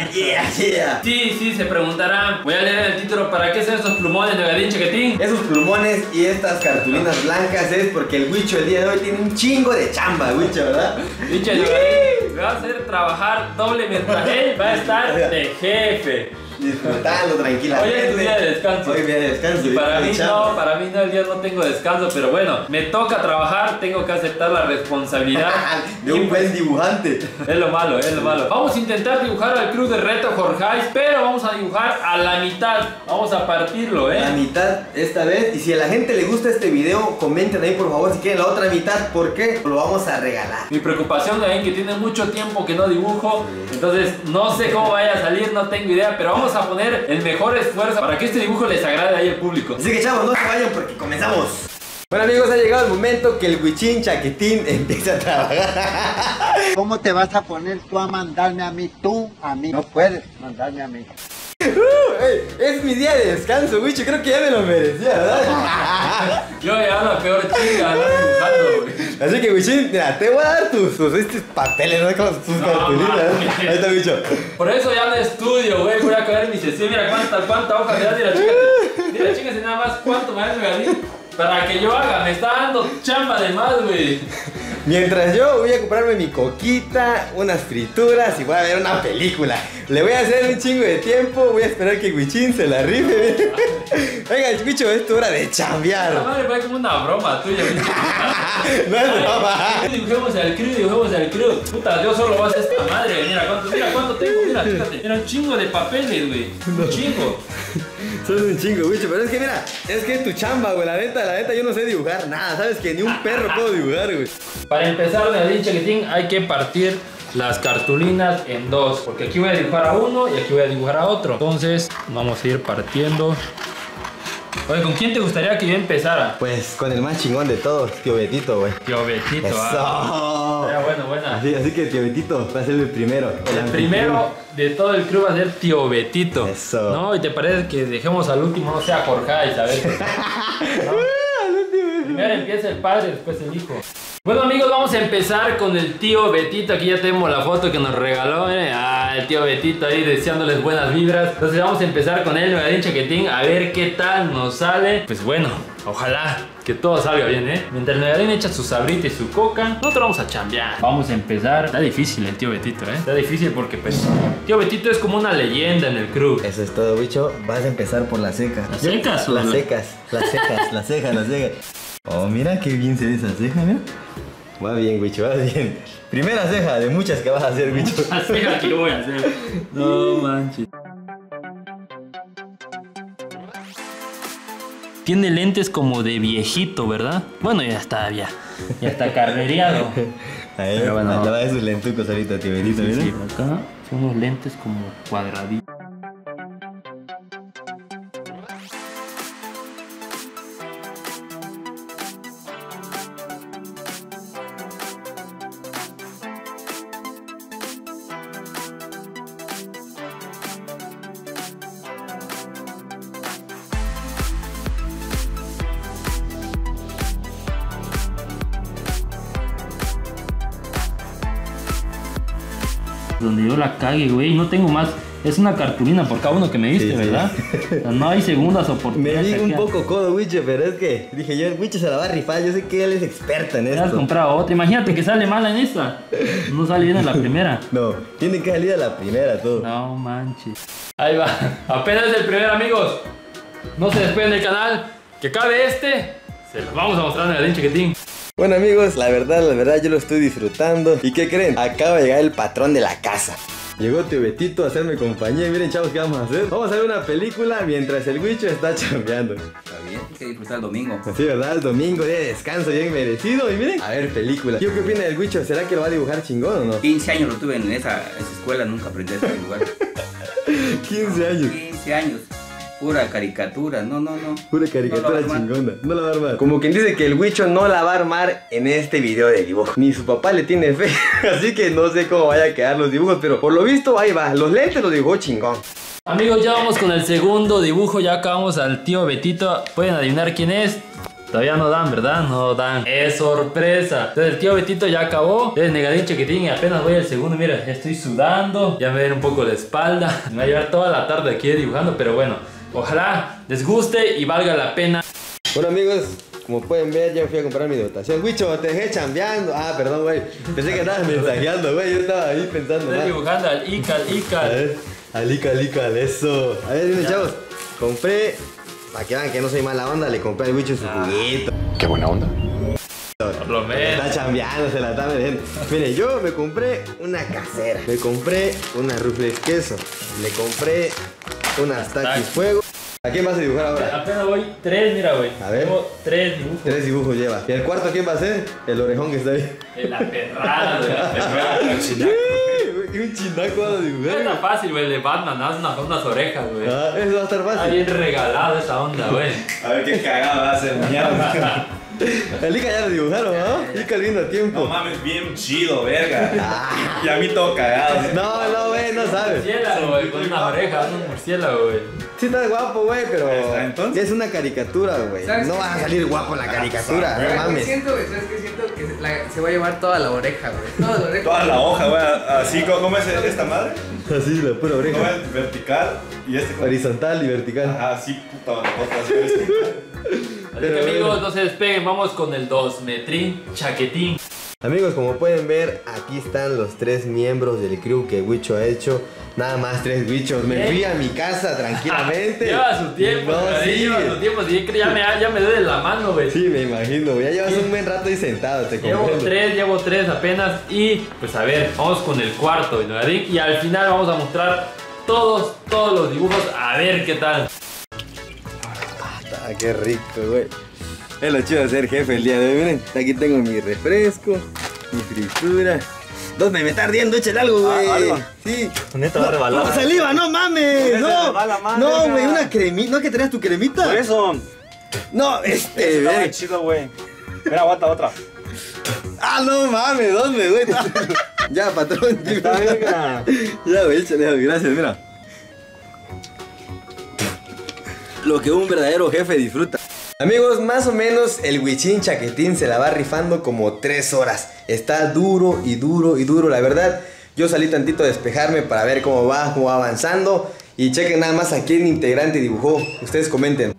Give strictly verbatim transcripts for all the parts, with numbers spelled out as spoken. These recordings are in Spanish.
yeah, yeah. Sí, sí, se preguntarán. Voy a leer el título. ¿Para qué son estos plumones de Gadín Chaquetín? Esos plumones y estas cartulinas blancas es porque el Huicho el día de hoy tiene un chingo de chamba, Huicho, ¿verdad? Huicho, me va a hacer trabajar doble mientras él va a estar de jefe. Disfrutando tranquilamente. Hoy es tu día de descanso. Hoy día de descanso. Y para mí no, para mí no, el día no tengo descanso, pero bueno, me toca trabajar, tengo que aceptar la responsabilidad de un buen dibujante. Es lo malo, es lo malo. Vamos a intentar dibujar al crew de Reto Jorjais, pero vamos a dibujar a la mitad. Vamos a partirlo, ¿eh? La mitad esta vez. Y si a la gente le gusta este video, comenten ahí por favor si quieren la otra mitad, porque lo vamos a regalar. Mi preocupación es que tiene mucho tiempo que no dibujo, entonces no sé cómo vaya a salir, no tengo idea, pero vamos a poner el mejor esfuerzo para que este dibujo les agrade ahí al público. Así que chavos, no se vayan porque comenzamos. Bueno amigos, ha llegado el momento que el Huichín Chaquetín empieza a trabajar. ¿Cómo te vas a poner tú a mandarme a mí? Tú a mí no puedes mandarme a mí. Uh, hey, es mi día de descanso, Huicho, creo que ya me lo merecía, ¿verdad? Yo ya la peor chinga, no dibujando, güey. Así que Huichín, mira, te voy a dar tus, tus estos papeles, ¿no? Con tus no, cartulinas, ¿eh? Ahí está, Huicho. Por eso ya no estudio, güey, voy a caer en mi sesión, mira cuánta, cuánta hoja me da, mira, chíngate. Mira, chíngate nada más cuánto me da el Gadín para que yo haga, me está dando chamba de más, güey. Mientras yo voy a comprarme mi coquita, unas frituras y voy a ver una película. Le voy a hacer un chingo de tiempo, voy a esperar que Huichín se la rife. Venga, Huicho, es tu hora de chambear. La madre fue como una broma tuya. No es broma. Dibujemos al crew, dibujemos al crew. Puta, yo solo voy a hacer esta madre. Mira cuánto, mira cuánto tengo, mira, fíjate. Mira un chingo de papeles, güey. Un chingo. Son un chingo, Huicho, pero es que mira, es que es tu chamba, güey. La neta, la neta, yo no sé dibujar nada. Sabes que ni un perro puedo dibujar, güey. Para empezar, Gadín Chaquetín, hay que partir las cartulinas en dos, porque aquí voy a dibujar a uno y aquí voy a dibujar a otro. Entonces vamos a ir partiendo. Oye, ¿con quién te gustaría que yo empezara? Pues con el más chingón de todos, tío Betito, güey. Tío Betito. Eso. Ah. Era bueno, buena. Así, así que tío Betito va a ser el primero. El, el primero de todo el club va a ser tío Betito. Eso. No, y te parece que dejemos al último, no sea Jorjais, a ver. ¿No? Primero empieza el padre, después el hijo. Bueno amigos, vamos a empezar con el tío Betito. Aquí ya tenemos la foto que nos regaló, ¿eh? Ah, el tío Betito ahí deseándoles buenas vibras. Entonces vamos a empezar con él, Gadín Chaquetín, a ver qué tal nos sale. Pues bueno, ojalá que todo salga bien, ¿eh? Mientras el Gadín echa su sabrita y su coca, nosotros vamos a chambear. Vamos a empezar. Está difícil el tío Betito, ¿eh? Está difícil porque pues tío Betito es como una leyenda en el crew. Eso es todo, Huicho. Vas a empezar por las secas. ¿Las secas o las la... secas? Las secas, las cejas, las cejas. Oh, mira qué bien se ve esa ceja, mira. Va bien, Huicho, va bien. Primera ceja de muchas que vas a hacer, Huicho. Muchas cejas que yo voy a hacer. No manches. Tiene lentes como de viejito, ¿verdad? Bueno, ya está, ya. Ya está carrereado. Ahí, pero bueno, le va a sus lentucos ahorita, tío Betito, sí, mira. sí, acá son unos lentes como cuadraditos. Donde yo la cague, güey, no tengo más. Es una cartulina por cada uno que me diste, sí, ¿verdad? Sí. O sea, no hay segundas oportunidades. Me di un poco codo, Huicho, pero es que dije yo, Huicho se la va a rifar. Yo sé que él es experta en esto. Has comprado otra. Imagínate que sale mala en esta. No sale bien en la primera. No, tiene que salir a la primera todo. No manches. Ahí va. Apenas es el primero, amigos. No se despeguen del canal. Que cabe este. Se los vamos a mostrar en el Gadín Chaquetín. Bueno amigos, la verdad, la verdad yo lo estoy disfrutando. ¿Y qué creen? Acaba de llegar el patrón de la casa. Llegó tío Betito a hacerme compañía. Y miren chavos, ¿qué vamos a hacer? Vamos a ver una película mientras el Huicho está chambeando. Está bien, hay que disfrutar el domingo. Sí, ¿verdad? El domingo, día de descanso bien merecido. Y miren, a ver película. ¿Qué opina del Huicho? ¿Será que lo va a dibujar chingón o no? quince años lo tuve en esa, esa escuela, nunca aprendí a dibujar. quince años. quince años. Pura caricatura, no, no, no. Pura caricatura no chingona, no la va a armar. Como quien dice que el Huicho no la va a armar en este video de dibujo. Ni su papá le tiene fe, así que no sé cómo vaya a quedar los dibujos, pero por lo visto ahí va, los lentes los dibujó chingón. Amigos, ya vamos con el segundo dibujo, ya acabamos al tío Betito. ¿Pueden adivinar quién es? Todavía no dan, ¿verdad? No dan. ¡Es sorpresa! Entonces el tío Betito ya acabó. Es negadín chiquitín y apenas voy al segundo. Mira, ya estoy sudando. Ya me ven un poco la espalda. Me va a llevar toda la tarde aquí dibujando, pero bueno. Ojalá les guste y valga la pena. Bueno, amigos, como pueden ver, ya fui a comprar mi dotación. Wicho, te dejé chambeando. Ah, perdón, güey. Pensé que estabas mensajeando, güey. Yo estaba ahí pensando. Estoy dibujando al Ical, A Ical. ver, al Ical, al Ical, eso. A ver, miren, chavos. Compré, para que vean que no soy mala onda, le compré al Wicho su Ah. juguito. Qué buena onda. Por lo Se menos. está chambeando, se la está metiendo. Miren, yo me compré una casera. Me compré una rufles queso. Le compré unas taquis taquis. fuego. ¿A quién vas a dibujar ahora? Apenas voy tres, mira, güey. A ver. Tengo tres dibujos. Tres dibujos lleva. ¿Y el cuarto quién va a ser? El orejón que está ahí. En la perrada, güey. La perrada. Y un chinaco a dibujar. No está fácil, güey. De Batman, haz unas, unas orejas, güey. Ah, eso va a estar Está fácil. bien regalado esa onda, güey. A ver qué cagada va a ser, mierda. El Ica ya lo dibujaron, ¿no? Ica lindo a No tiempo. mames, bien chido, verga. Y a mí todo cagado. No, no, güey, no sabes. Murciélago, güey. Con unas orejas, un murciélago, güey. Sí estás guapo, güey, pero está, entonces. es una caricatura, güey. ¿Sabes No qué? vas a salir guapo en la caricatura, no ¿Sabes qué mames. siento, güey? ¿Sabes qué siento? Que se, la- se va a llevar toda la oreja, güey. Toda la oreja. Toda la hoja, güey. Así, ¿cómo cómo es esta madre? Así, la pura ¿Cómo oreja. es? Vertical. Y este como. Horizontal y vertical. Ajá, así, puta, la otra así vertical. Así que amigos, no se despeguen, vamos con el dos metrín chaquetín. Amigos, como pueden ver, aquí están los tres miembros del crew que Wicho ha hecho. Nada más tres bichos. Me fui a mi casa tranquilamente. Lleva su tiempo, No, güey, sí. lleva su tiempo. Sí, ya me, ya me duele la mano, güey. Sí, me imagino, güey. Ya llevas un buen rato ahí sentado, te Llevo comprendo. tres, llevo tres apenas. Y pues a ver, vamos con el cuarto, ¿no? Y al final vamos a mostrar todos, todos los dibujos. A ver qué tal. Ah, qué rico, güey. Es lo chido de ser jefe el día de hoy. Miren, aquí tengo mi refresco, mi fritura. Dos, me está ardiendo, échale algo, güey. Ah, algo. Sí. Neta va a rebalar. No, saliva, no mames. Ese No, resbala más, no, verga. güey, una cremita. ¿No que tenías tu cremita? Por eso. No, este, Está verga. muy chido, güey. Mira, aguanta otra. Ah, no mames, ¿dónde, güey? Ya, patrón. Está verga. Ya, güey, échale algo, gracias, mira. Lo que un verdadero jefe disfruta. Amigos, más o menos el Wichín Chaquetín se la va rifando como tres horas. Está duro y duro y duro, la verdad. Yo salí tantito a despejarme para ver cómo va, cómo va avanzando. Y chequen nada más a quién integrante dibujó. Ustedes comenten.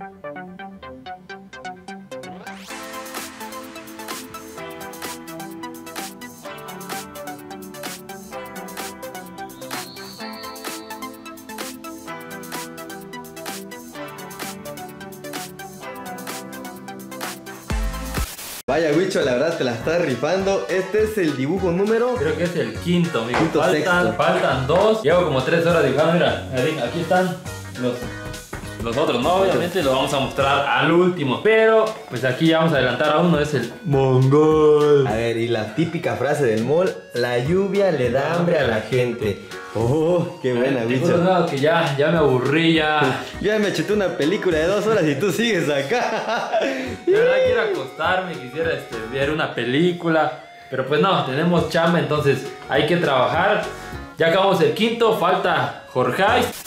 Vaya, Wicho, la verdad te la estás rifando. Este es el dibujo número. Creo que es el quinto, amigo. Quinto, faltan, sexto. faltan dos. Llevo como tres horas dibujando. Mira, Adrián, aquí están los, los otros, ¿no? Obviamente los vamos a mostrar al último. Pero, pues aquí ya vamos a adelantar a uno. Es el mongol. A ver, y la típica frase del mall: la lluvia le da hambre a la gente. Oh, qué buena, Te Wicho. juro, no, que ya, ya me aburrí, ya. Yo ya me chuté una película de dos horas y tú sigues acá. De verdad quiero acostarme, quisiera este, ver una película. Pero pues no, tenemos chamba, entonces hay que trabajar. Ya acabamos el quinto, falta Jorge.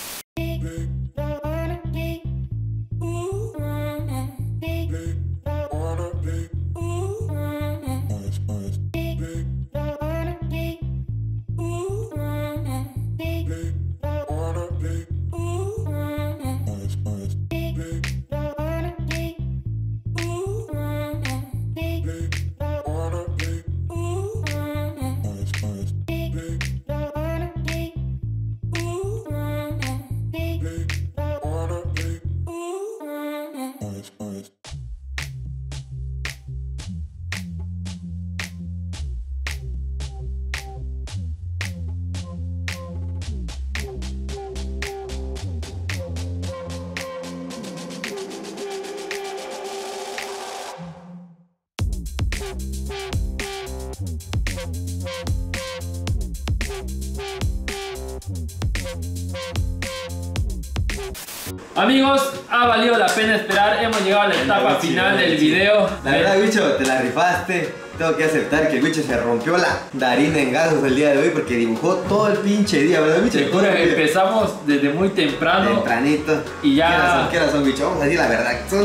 Amigos, ha valido la pena esperar. Hemos llegado a la etapa final del video. La verdad, Wicho, te la rifaste. Tengo que aceptar que el Wicho se rompió la darina en gasos el día de hoy porque dibujó todo el pinche día, ¿verdad, Wicho? Te juro que empezamos desde muy temprano. Tempranito. Y ya- ¿Qué horas son? ¿Qué horas son, Wicho? Vamos a decir la verdad. Son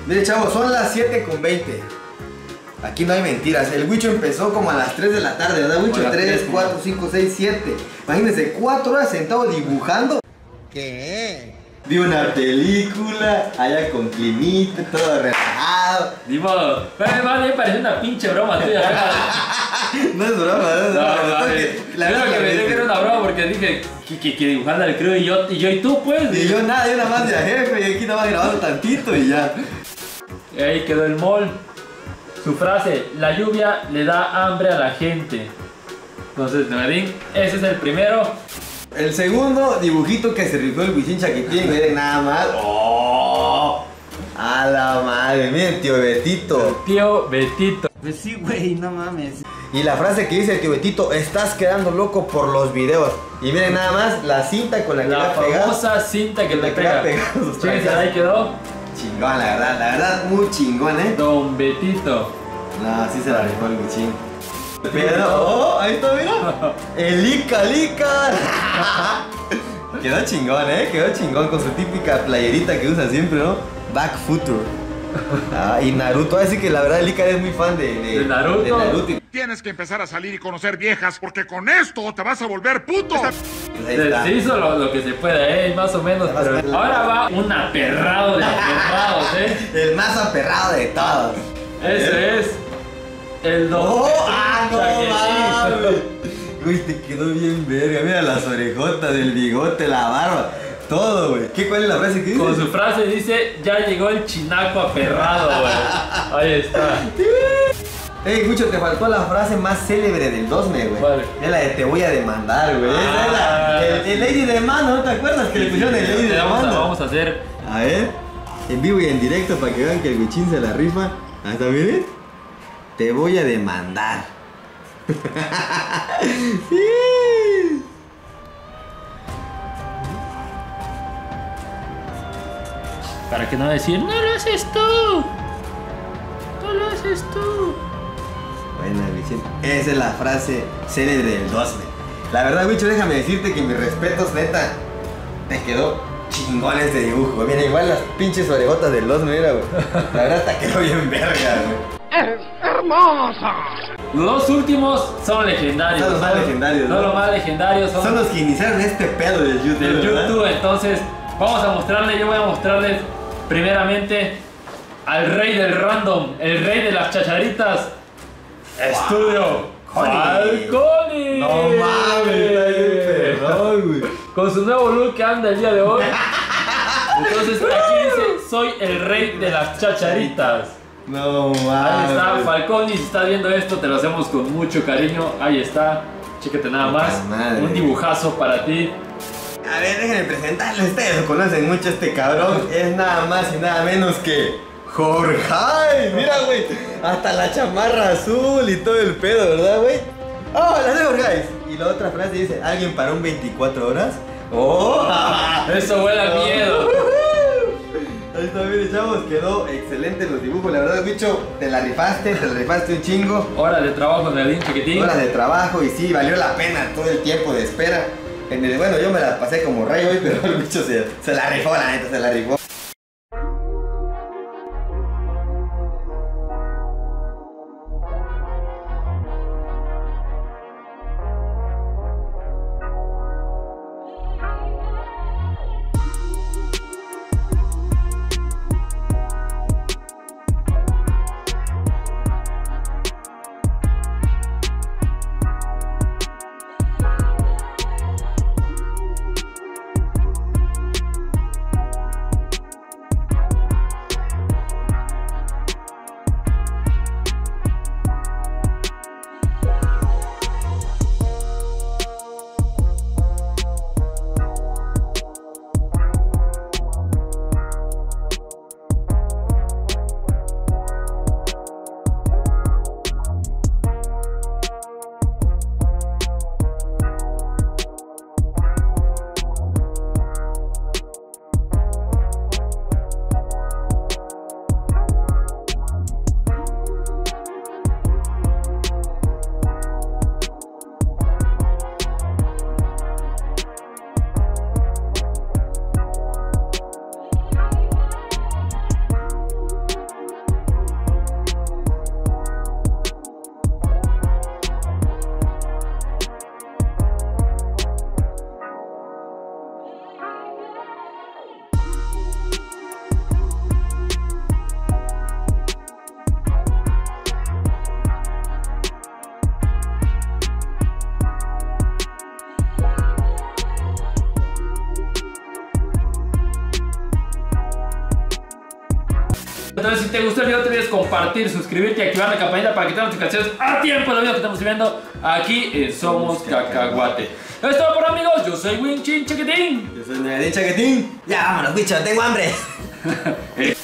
Mire, chavos, son las siete con veinte. Aquí no hay mentiras. El Huicho empezó como a las tres de la tarde, ¿verdad, Huicho? tres, cuatro, cinco, seis, siete. Imagínense, cuatro horas sentado dibujando. ¿Qué? Vi una película, allá con climita, todo relajado. Digo, vale, parece una pinche broma tuya. No es broma, no es No, broma. no, Creo que, la creo verdad que pensé que era una broma porque dije que, que, que dibujando al creo y yo, y yo y tú pues. Y yo nada, yo nada más de a jefe y aquí nada más grabando tantito y ya. Y ahí quedó el mall. Su frase, la lluvia le da hambre a la gente. Entonces, Neverín, ese es el primero. El segundo dibujito que se rifó el Huichín Chaquitín, miren nada más. ¡Oh! A la madre, miren, tío Betito. Tío Betito. Pues sí, güey, no mames. Y la frase que dice el tío Betito, estás quedando loco por los videos. Y miren nada más la cinta con la que La le ha pegado. famosa cinta que La le que le ha pega. pegado sus Chéquense, trancas. ahí quedó Chingón, la verdad, la verdad, muy chingón, ¿eh? Don Betito. No, sí se la rifó el Huichín. Pero, oh, ahí está, mira. El Ica Lica. Quedó chingón, eh. Quedó chingón con su típica playerita que usa siempre, ¿no? Back Future. Ah, y Naruto, así que la verdad el Ica es muy fan de, de, ¿De Naruto? de Naruto. Tienes que empezar a salir y conocer viejas porque con esto te vas a volver puto. Pues ahí Se, está. se hizo lo, lo que se puede, eh, más o menos. Más o Pero menos. ahora va un aperrado de aperrados, eh. El más aperrado de todos. Ese es el Don ¡Oh! Betito ¡Ah, no Chaquetín. mames! Uy, te quedó bien verga. Mira las orejotas, el bigote, la barba. Todo, güey. ¿Qué, ¿Cuál es la frase que dice? Con su frase dice, ya llegó el chinaco aperrado, güey. Ahí está. Ey, Gucho, te faltó la frase más célebre del Dosme, güey. ¿Cuál? Es la de te voy a demandar, güey. Esa es la- Ah, el, el Lady de Mano, ¿no te acuerdas que le pusieron el Lady de vamos, a, Mano? vamos a hacer. A ver, en vivo y en directo para que vean que el Huichín se la rifa. ¿Hasta miren? Te voy a demandar. Sí. Para que no decir, no lo haces tú. No lo haces tú. Bueno, Huichín, esa es la frase célebre del Dosme. La verdad, Huicho, déjame decirte que mis respetos, neta, te quedó chingón este dibujo. Mira, igual las pinches orejotas del Dosme, mira, güey. La verdad, te quedó bien verga, güey. Los dos últimos son legendarios. Son los más legendarios, Son ¿no? los más legendarios. Son, Son los que iniciaron este pedo del YouTube, del ¿verdad? YouTube. Entonces, vamos a mostrarles, yo voy a mostrarles primeramente al rey del random, el rey de las chacharitas. Estudio Falconi. No mames, está bien perrón, güey. Con su nuevo look que anda el día de hoy. Entonces aquí dice, soy el rey de las chacharitas. No Ahí mames. está Falconi, si estás viendo esto te lo hacemos con mucho cariño. Ahí está, chéquete nada más. Puta madre. Un dibujazo para ti. A ver, déjenme presentarles. Ustedes lo conocen mucho este cabrón. Es nada más y nada menos que Jorge. Mira, güey. Hasta la chamarra azul y todo el pedo, ¿verdad, güey? ¡Oh, la de Jorge! Y la otra frase dice, ¿alguien para un veinticuatro horas? ¡Oh! Eso huele a miedo. Ahí está, miren, chavos, quedó excelente los dibujos. La verdad, bicho, te la rifaste, te la rifaste un chingo. Horas de trabajo en el chiquitín. Horas de trabajo y sí, valió la pena todo el tiempo de espera. En el, bueno, yo me la pasé como rey hoy, pero el bicho se, se la rifó, la neta, se la rifó. te gustó el video, no te olvides compartir, suscribirte y activar la campanita para que te den notificaciones a tiempo de los videos que estamos subiendo aquí en Somos Cacahuate. Esto es todo por amigos, yo soy Winchin Chaquetín. Yo soy Nadine Chaquetín. Ya, vámonos, bicho, tengo hambre.